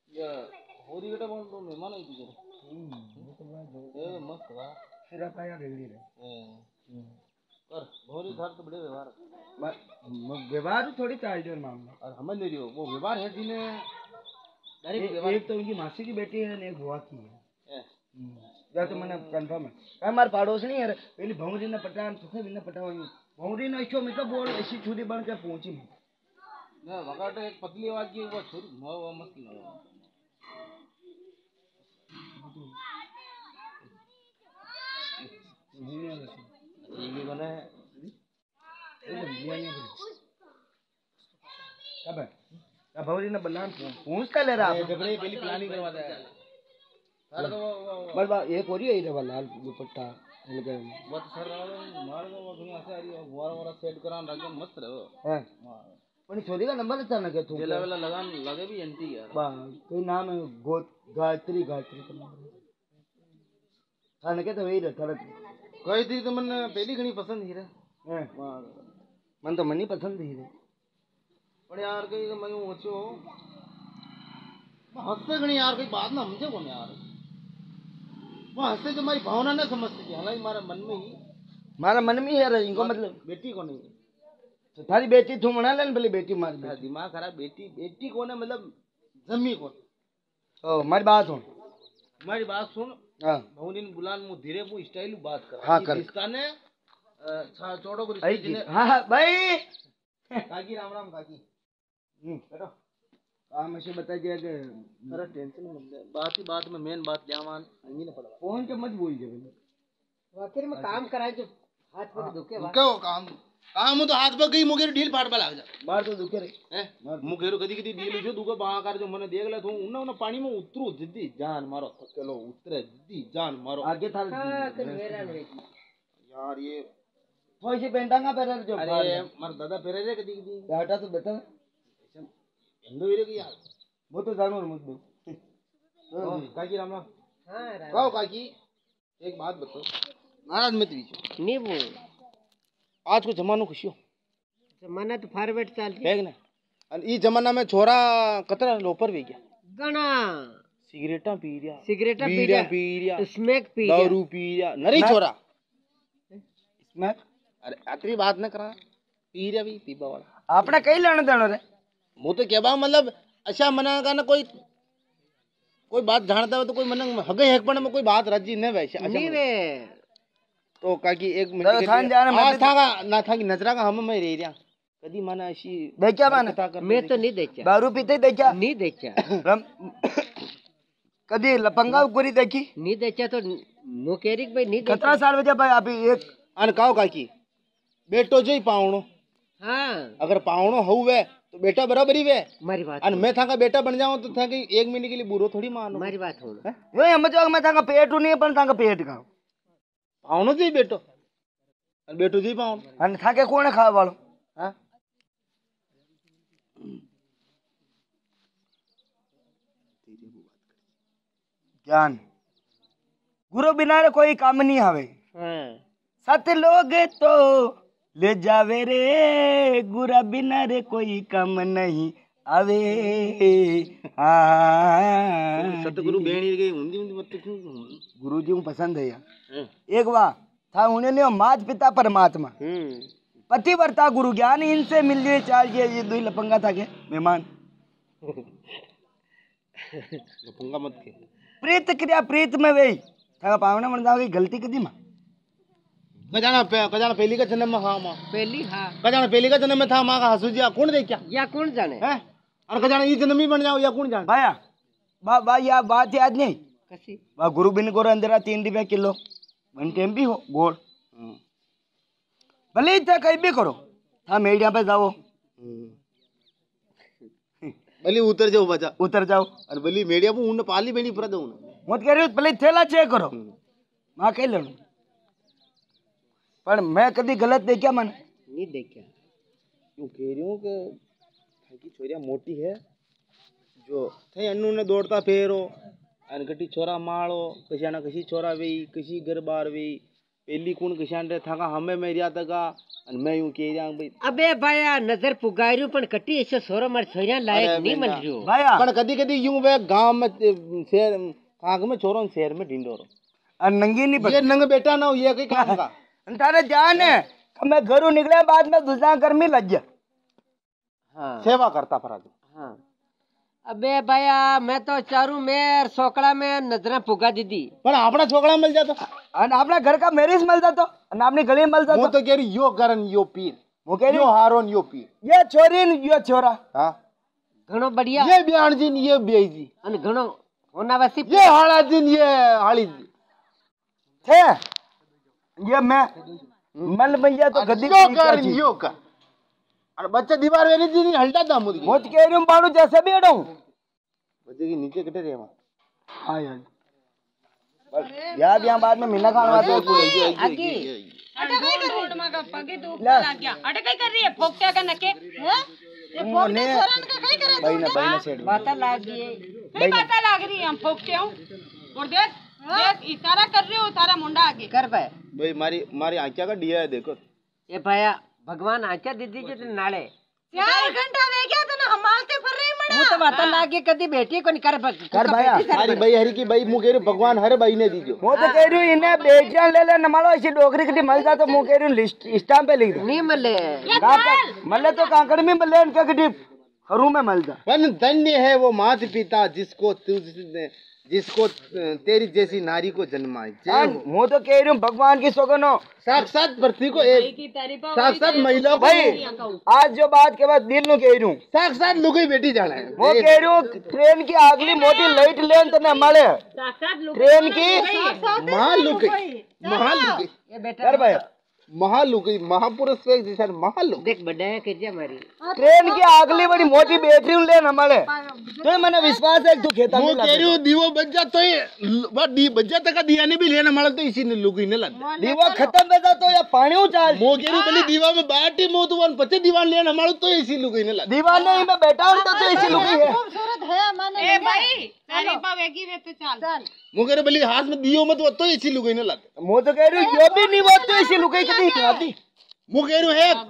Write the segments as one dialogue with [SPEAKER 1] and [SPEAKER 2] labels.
[SPEAKER 1] या होरी बेटा बोल तो मेहमान आई तुझे
[SPEAKER 2] ये तो बात
[SPEAKER 1] ए मस्त वाह
[SPEAKER 2] फिर आप आया रेडी रे
[SPEAKER 1] कर होरी घर तो बड़े व्यवहार
[SPEAKER 2] व्यवहार थोड़ी चाहिए मामला
[SPEAKER 1] और समझ नहीं रही हो वो व्यवहार है जिन्हें
[SPEAKER 2] एक तो उनकी मासी की बेटी है एक बुआ की है
[SPEAKER 1] ए
[SPEAKER 2] या तो मैंने कंफर्म है हमारे पड़ोस नहीं है पहले भौंगरी ने पटान सुखे भी ने पटावा भौंगरी ने इसो मतलब बोल ऐसी छुरी बन के पहुंची
[SPEAKER 1] ना वकाटे एक पतली आवाज की वो छोरी वो मस्त लगा ये कौन है
[SPEAKER 2] कब है अब भौरी ने बल्लान पूछता ले रहा
[SPEAKER 1] जबड़े पहली प्लानिंग करवाता है सर तो वो
[SPEAKER 2] बस एक और ही है रे लाल दुपट्टा लगे
[SPEAKER 1] वो तो सर मार दो वो दुनिया से आ रही है वारा वारा सेट करान रख मस्त रहे वो
[SPEAKER 2] है पण छोरी का नंबर अचानक है तू
[SPEAKER 1] जेला वेला लगान लगे भी एंटी यार
[SPEAKER 2] बा कोई नाम है गायत्री गायत्री का नाम थाने के तो वही रहता
[SPEAKER 1] कोई थी तो मन पहली घनी पसंद ही रहे
[SPEAKER 2] है मन तो मनी पसंद ही रे
[SPEAKER 1] पर यार कहीं तो मैं ऊंचो हंसते घनी यार कोई बात ना समझे कौन यार वो हंसते जो हमारी भावना ना समझती थी हालांकि हमारे मन में ही
[SPEAKER 2] मारा मन में है रे इनको मतलब
[SPEAKER 1] बेटी को नहीं
[SPEAKER 2] तो थारी बेटी तू मना ले भले बेटी मार बेटी
[SPEAKER 1] दिमाग खराब बेटी बेटी कौन है मतलब जमी कौन
[SPEAKER 2] ओ मारी बात सुन
[SPEAKER 1] हमारी बात सुन
[SPEAKER 2] हां
[SPEAKER 1] भौनी ने बुलान मु धीरे मु स्टाइल बात कर
[SPEAKER 2] हां कर
[SPEAKER 1] इसका ने छोड़ो को रिश्ते ने
[SPEAKER 2] हां हां भाई
[SPEAKER 1] काकी राम राम काकी बैठो
[SPEAKER 2] काम ऐसे बता दिया कि
[SPEAKER 1] अरे टेंशन मत ले बात ही बात में मेन बात जावान नहीं ना पड़ा
[SPEAKER 2] फोन के मत बोल जे
[SPEAKER 1] आखिर में काम कराए जो हाथ पर दुखे क्या काम काम तो हाथ पर गई मुगेर ढील फाड़ पे लाग जा
[SPEAKER 2] बाहर तो दुखे रे
[SPEAKER 1] हैं मुगेर कदी कदी ढील जो दुको बाहर जो मने देख ले तो उन्ना उन्ना पानी में उतरू जिद्दी जान मारो थकेलो उतरे जिद्दी जान मारो
[SPEAKER 2] आगे थार
[SPEAKER 1] यार ये
[SPEAKER 2] थोड़ी सी पेंटांगा पेरे जो
[SPEAKER 1] अरे मार दादा पेरे रे कदी कदी
[SPEAKER 2] बेटा तो बता
[SPEAKER 1] हिंदू वीरे की यार
[SPEAKER 2] वो तो जानवर मुझे
[SPEAKER 1] काकी राम राम हां कहो काकी एक बात बताओ नाराज मत कीजिए
[SPEAKER 3] नहीं वो
[SPEAKER 1] आज को जमानो खुशियो
[SPEAKER 3] जमाना तो फॉरवर्ड चलती
[SPEAKER 1] है ना और ई जमाना में छोरा कतरा लोपर भी गया
[SPEAKER 3] गना
[SPEAKER 1] सिगरेटा पी रिया
[SPEAKER 3] पी
[SPEAKER 1] रिया
[SPEAKER 3] स्मैक पी
[SPEAKER 1] दारू पी रिया नरी छोरा
[SPEAKER 2] इसमें
[SPEAKER 1] अरे आतरी बात न करा पी रिया भी पीबा वाला
[SPEAKER 2] आपने कई लेने देना रे
[SPEAKER 1] मु तो कहबा मतलब अच्छा मना का ना कोई बात जानता हो तो कोई मन हगे हेकपण में कोई बात राजी न वैसे अच्छा
[SPEAKER 3] नहीं वे
[SPEAKER 1] तो काकी एक मिनट
[SPEAKER 2] थान जाने
[SPEAKER 1] आज था का ना था कि नजरा का हम में रह रिया कदी माना ऐसी
[SPEAKER 2] देखा माने
[SPEAKER 3] मैं तो नहीं देखा
[SPEAKER 2] दारू पीते देखा
[SPEAKER 3] नहीं देखा
[SPEAKER 2] कदी लपंगा गुरी देखी
[SPEAKER 3] नहीं देखा तो मुकेरिक भाई नहीं
[SPEAKER 2] कितना साल बजा भाई अभी एक
[SPEAKER 1] अन काओ काकी बेटो जो ही पावणो
[SPEAKER 3] हाँ
[SPEAKER 1] अगर पावणो हुए तो बेटा बराबर ही वे
[SPEAKER 3] मारी बात
[SPEAKER 1] अन मैं था का बेटा बन जाऊं तो था कि एक महीने के लिए बुरो थोड़ी मानो
[SPEAKER 3] मारी बात हो
[SPEAKER 2] यो हम जो मैं था पेट नहीं पण था पेट का
[SPEAKER 1] पावणो जी बेटो अन बेटो जी पावणो
[SPEAKER 2] अन था के कोने खावा वालो
[SPEAKER 1] हां
[SPEAKER 2] ज्ञान गुरु बिना रे कोई काम नहीं आवे
[SPEAKER 3] हाँ
[SPEAKER 2] सत लोग तो ले जावे रे गुरु बिना रे कोई काम नहीं आवे
[SPEAKER 1] सतगुरु बेणी गई हुंदी हुंदी मत क्यों
[SPEAKER 2] गुरु जी को पसंद है यार एक बार था उन्हें ने मात पिता परमात्मा पतिव्रता गुरु ज्ञान इनसे मिल जाए चाल ये दुई लपंगा था के मेहमान
[SPEAKER 1] लपंगा मत के
[SPEAKER 2] प्रीत क्रिया प्रीत में वही था पावना मन जाओगी गलती कदी मां
[SPEAKER 1] कजाना पहली का जन्म में हाँ मां
[SPEAKER 3] पहली हाँ
[SPEAKER 1] कजाना पहली का जन्म में था मां का हसुजिया कौन दे क्या
[SPEAKER 3] या कौन जाने
[SPEAKER 1] हैं और कजाना ये जन्म ही बन जाओ या कौन जाने
[SPEAKER 2] भाया बा या बात याद नहीं
[SPEAKER 3] कसी
[SPEAKER 2] बा गुरु बिन गुरु अंदर 3 रुपया किलो वन टाइम भी हो गोड़ भले ही कहीं भी करो हाँ मीडिया पे जाओ
[SPEAKER 1] भले उतर जाओ बचा
[SPEAKER 2] उतर जाओ
[SPEAKER 1] और भले मीडिया पे उन पाली बेनी पर दो
[SPEAKER 2] मत कह रही हो भले थैला चेक करो मां कह लेनो पर मैं कभी गलत देखा मन
[SPEAKER 3] नहीं देखा
[SPEAKER 1] क्यों कह रही हूँ कि छोरिया मोटी है जो थे अन्नू ने दौड़ता फेरो अन गटी छोरा मारो कसी ना कसी छोरा वे कसी घर बार वे पहली कौन किसान रे था का हमें मेरिया तका અને मैं यूं कह रहा भाई
[SPEAKER 3] अबे भाया नजर पुगार्યું પણ કટી એસો સોરો માર છોયા લાયક
[SPEAKER 1] अरे
[SPEAKER 3] નહીં
[SPEAKER 1] बेटा।
[SPEAKER 3] મળ્યો
[SPEAKER 2] भाया
[SPEAKER 1] પણ कदी कदी यूं वे गांव में शहर काग में छोरो ने शहर में ढिंडोरो
[SPEAKER 2] और नंगी नहीं
[SPEAKER 1] ये नंग बेटा ना हो ये कई काम का
[SPEAKER 2] तारे जान है कि मैं घरों निकले बाद में दूसरा गर्मी लग जा
[SPEAKER 3] हाँ
[SPEAKER 1] सेवा करता फराज
[SPEAKER 3] हाँ अबे भाया मैं तो चारू में सोकड़ा में नजरा पुगा दीदी
[SPEAKER 1] पण आपड़ा छोकरा मिल जातो
[SPEAKER 2] और अपना घर का मेरिस मिल जातो और अपनी गली मिल
[SPEAKER 1] वो
[SPEAKER 2] जातो
[SPEAKER 1] तो कह रही यो करन यो पीर
[SPEAKER 2] वो कह रही
[SPEAKER 1] यो हारोन यो पीर
[SPEAKER 2] ये छोरी न ये छोरा
[SPEAKER 1] हां
[SPEAKER 3] घणो बढ़िया
[SPEAKER 1] ये बियान जी न ये बेई जी
[SPEAKER 3] અને ઘણો હોનાવાસી
[SPEAKER 1] ये हाड़ा जी न ये हाड़ी जी
[SPEAKER 2] थे ये मैं मन भैया तो गद्दी
[SPEAKER 1] यो करन यो कर और बच्चा दीवार वेनी जी नहीं हल्टा था मुझे
[SPEAKER 2] वो तो कह रही हूँ बाड़ू जैसे भी हटाऊं
[SPEAKER 1] बच्चे की नीचे कटे रे वहां
[SPEAKER 2] हाँ यार यार यहाँ बाद में मीना खान आते हैं
[SPEAKER 3] आगे
[SPEAKER 4] अटे कई कर रोड में का पगे तो ऊपर आ गया अटे कई कर रही है फोकट्या का नके हैं ये फोकटे छोरन का कई करे
[SPEAKER 2] भाई ने सेठ
[SPEAKER 3] बाता लागी
[SPEAKER 4] कई बात लाग रही है हम फोकटे हूं और देख देख इशारा कर रहे हो तारा मुंडा आगे
[SPEAKER 3] कर भाई
[SPEAKER 1] भाई मारी आंखा का दिया है देखो
[SPEAKER 3] ए भाया भगवान आचा दीदी जे ते नाळे
[SPEAKER 4] 4 घंटा वे गया तो ना हम मालते फिर रही मना
[SPEAKER 3] હું તો વાતા લાગે કદી બેઠી કોની कर
[SPEAKER 2] कर भाया
[SPEAKER 1] सारी भाई हरी की भाई मुँह कह रही भगवान हरे भाई ने दीजिए
[SPEAKER 2] वो तो कह रही हूँ इन्हें बेचान ले ले नमालो ऐसी डोगरी कटी मिल जा तो मुँह कह रही हूँ लिस्ट स्टाम्प पे लिख दे
[SPEAKER 3] नहीं मले
[SPEAKER 2] मल्ले तो कांकड़ में मिले इनका कटी हरू में मिल जा
[SPEAKER 1] वन धन्य है वो माता पिता जिसको तेरी जैसी नारी को जन्माए जय हो।
[SPEAKER 2] वो तो कह रही हूँ भगवान की सौगनो
[SPEAKER 1] साक्षात पृथ्वी को एक
[SPEAKER 4] की तारीफ
[SPEAKER 1] साक्षात महिला को
[SPEAKER 2] भाई आज जो बात के बाद दिल नु कह रही हूँ
[SPEAKER 1] साक्षात लुगाई बेटी जाना है
[SPEAKER 2] वो कह रही हूँ ट्रेन की अगली मोटी लाइट लेन तो हमारे
[SPEAKER 4] साक्षात लोग
[SPEAKER 2] ट्रेन की
[SPEAKER 1] महालुगाई महालुगाई
[SPEAKER 3] ये बेटा
[SPEAKER 2] कर भाई
[SPEAKER 1] महालुगाई महापुरुष से जैसा महालुगाई
[SPEAKER 3] देख बड़ा है के जे मारी
[SPEAKER 2] ट्रेन की अगली बड़ी मोटी बैटरी लेन हमारे तो मैंने विश्वास है तू खेता
[SPEAKER 1] वो
[SPEAKER 2] नहीं
[SPEAKER 1] कह रही हूँ दीवो बच जा तो ये बच जा तक दिया नहीं भी लेना माला तो इसी ने लुगाई ने लगा
[SPEAKER 2] दीवा खत्म बेटा तो या पानी उचाल
[SPEAKER 1] मो कह रही बली दीवा में बाटी मो तो वन पचे दीवान लेना माला तो इसी लुगाई ने लगा
[SPEAKER 2] दीवाने ही में बैठा हूँ तो इसी लुकी है
[SPEAKER 4] खूबसूरत है माने ए भाई तारीफा वेगी वे तो चल
[SPEAKER 1] मो कह रही बली हाथ में दियो मत वो तो इसी लुगाई ने लगा
[SPEAKER 2] मैं तो कह रही हूँ यो भी नहीं वो तो इसी लुकी की नहीं आती
[SPEAKER 1] मो कह रही है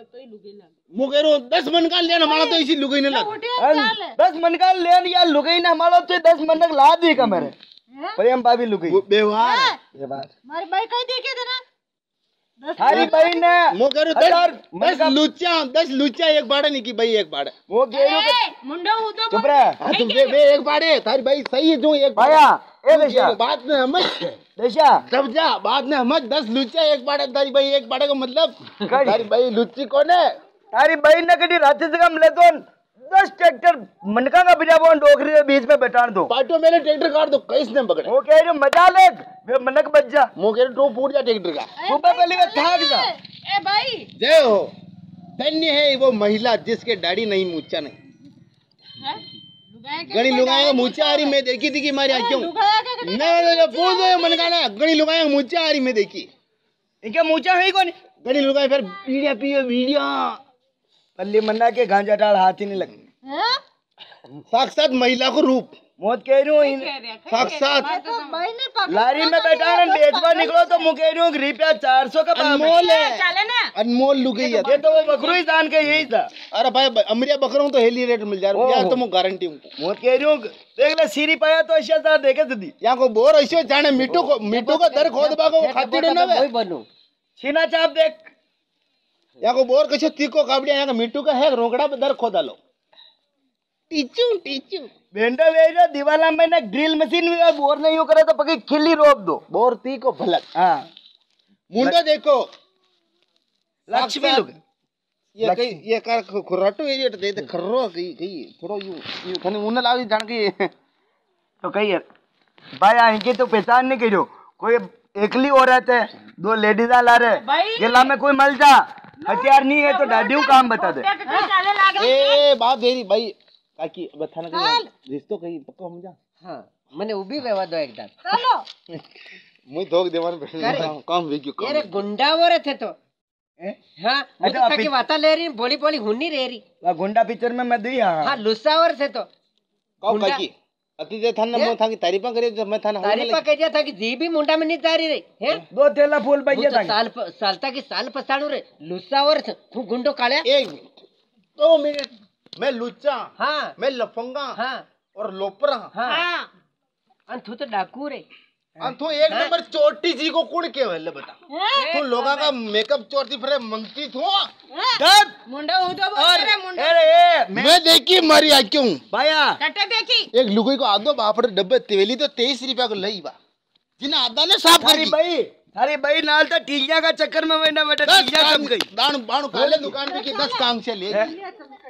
[SPEAKER 1] मो कह रही 10 मन का लेना माला तो इसी लुगाई ने लगा
[SPEAKER 2] 10 मन का लेन या लुकी ना हमारा तो 10 मन तक ला दी का मेरे प्रेम भाभी लुकी
[SPEAKER 1] वो व्यवहार
[SPEAKER 4] मारे भाई कई देखे थे ना
[SPEAKER 2] थारी बहन ने
[SPEAKER 1] मो कह रही 10 लुच्चा एक बाड़े नहीं की भाई एक बाड़े
[SPEAKER 2] वो कह रही हूँ
[SPEAKER 4] मुंडा हूं तो
[SPEAKER 2] चुप रहे
[SPEAKER 1] हाँ तुम वे एक बाड़े थारी भाई सही है जो एक
[SPEAKER 2] भाया ए देशा
[SPEAKER 1] बात में हम
[SPEAKER 2] देशा
[SPEAKER 1] सब जा बाद में हम 10 लुच्चा एक बाड़े थारी भाई एक बाड़े का मतलब
[SPEAKER 2] कड़ी।
[SPEAKER 1] थारी भाई लुच्ची कौन है
[SPEAKER 2] थारी बहन ने कटी रात से कम ले तो 10 ट्रैक्टर मनका का बिना वो डोकरी के बीच में बैठा दो
[SPEAKER 1] पाटो मेरे ट्रैक्टर काट दो किसने पकड़े
[SPEAKER 2] वो कह रही हूँ मजा ले वे मनक बच जा
[SPEAKER 1] मो कह रही टो फूट जा ट्रैक्टर का
[SPEAKER 2] सुबह पहले में थाक जा
[SPEAKER 4] ए भाई
[SPEAKER 1] जय हो धन्य है वो महिला जिसके दाढ़ी नहीं मूछा नहीं
[SPEAKER 4] हैं लुगाया के
[SPEAKER 1] गणी लुगाया मूछा आ रही मैं देखी थी कि हमारी आंखों
[SPEAKER 4] लुगाया के
[SPEAKER 1] नहीं पूछ दो मन का ना गणी लुगाया मूछा आ रही मैं देखी
[SPEAKER 2] इनके मूछा है ही कौन
[SPEAKER 1] गणी लुगाया फिर बीड़िया पियो बीड़िया
[SPEAKER 2] पल्ली मन्ना के गांजा डाल हाथ ही नहीं लगने
[SPEAKER 4] हैं
[SPEAKER 1] साक्षात महिला को रूप
[SPEAKER 2] मौत कह रही हूँ
[SPEAKER 1] साक्षात
[SPEAKER 4] तो भाई ने पकड़
[SPEAKER 2] लारी में बैठा है बेचवा निकलो तो मुँह कह रही हूँ रुपया 400 का पाव
[SPEAKER 1] अनमोल है
[SPEAKER 4] चले ना
[SPEAKER 1] अनमोल लुगाई है
[SPEAKER 2] ये तो वो बकरू ही जान के यही था
[SPEAKER 1] अरे भाई अमरिया बकरों तो हेली रेट मिल जा रहा है यार तो मैं गारंटी हूँ
[SPEAKER 2] मौत कह रही हूँ देख ले सीरी पाया तो ऐसा देखे दीदी
[SPEAKER 1] यहाँ को बोर ऐसे जाने मिट्टू का दर खोद बागो वो खाती ना वे
[SPEAKER 3] वही बनू
[SPEAKER 2] छीना चाप देख
[SPEAKER 1] यहाँ को बोर कैसे तीको काबड़िया यहाँ का मिट्टू का है रोकड़ा पे दर खोदा लो टीचू
[SPEAKER 2] भेंडो वेजो दीवाला में ना ड्रिल मशीन भी और बोर नहीं हो करे तो पकी खिल्ली रोप दो
[SPEAKER 1] बोर ती को भलक
[SPEAKER 2] हाँ
[SPEAKER 1] मुंडा देखो
[SPEAKER 2] लक्ष्मी लोग
[SPEAKER 1] ये कई ये कर खुराटो एरिया दे दे खर्रो कई थोड़ा यू खने मुन्ना लागी जान के
[SPEAKER 2] तो कही है भाई इनकी तो पहचान नहीं करो कोई एकली हो रहे थे 2 लेडीज ला रहे गेला में कोई मल जा हथियार नहीं है तो दादियों काम बता दे
[SPEAKER 4] चले लागे
[SPEAKER 1] ए बाप देरी भाई काकी बथाना के रिश्तो कहीं पक्का हम जा
[SPEAKER 3] हाँ मने उभी वेवा दो एकदम
[SPEAKER 4] चलो
[SPEAKER 1] मुई धोक देवान काम वे क्यों
[SPEAKER 3] ये रे गुंडा हो रहे थे तो हाँ वो तो ताकि वाता ले रही बोली बोली हुन्नी रह रही
[SPEAKER 2] गुंडा पिक्चर में मैं दी हाँ
[SPEAKER 3] हाँ लुस्सा हो रहे थे तो
[SPEAKER 1] कब काकी अति जे थाने मैं थाकी तारीफा करे जब मैं थाने
[SPEAKER 3] तारीफा करिया था कि जी भी मुंडा में नहीं तारी रे हैं
[SPEAKER 2] 2 थैला फूल
[SPEAKER 3] वो
[SPEAKER 2] बजे
[SPEAKER 3] तो सालता की साल पसाड़ू रे लुस्सा और तू गुंडो काले
[SPEAKER 1] 1 मिनट 2 मिनट मैं लुच्चा
[SPEAKER 3] हाँ
[SPEAKER 1] मैं लफंगा
[SPEAKER 3] हाँ
[SPEAKER 1] और लोपरा
[SPEAKER 3] हाँ अन तू तो डाकू रे
[SPEAKER 1] और तू एक नंबर चोटी जी को कुण के ले बता तू लोगा का मेकअप चोटी फिर मंगती तू
[SPEAKER 2] तब
[SPEAKER 4] मुंडा हूं तो बोल रहा मुंडा
[SPEAKER 2] अरे
[SPEAKER 1] मैं देखी मारी आ क्यों
[SPEAKER 2] भैया
[SPEAKER 4] टटे देखी
[SPEAKER 1] एक लुगाई को आदो बापड़े डब्बे तेली तो 23 रुपया को लई बा जिना आदा ने साफ
[SPEAKER 2] थारी भाई नाल तो टीलिया का चक्कर में बैठा बेटा टीलिया कम गई
[SPEAKER 1] दान बाण काले दुकान पे की 10 कांग से ले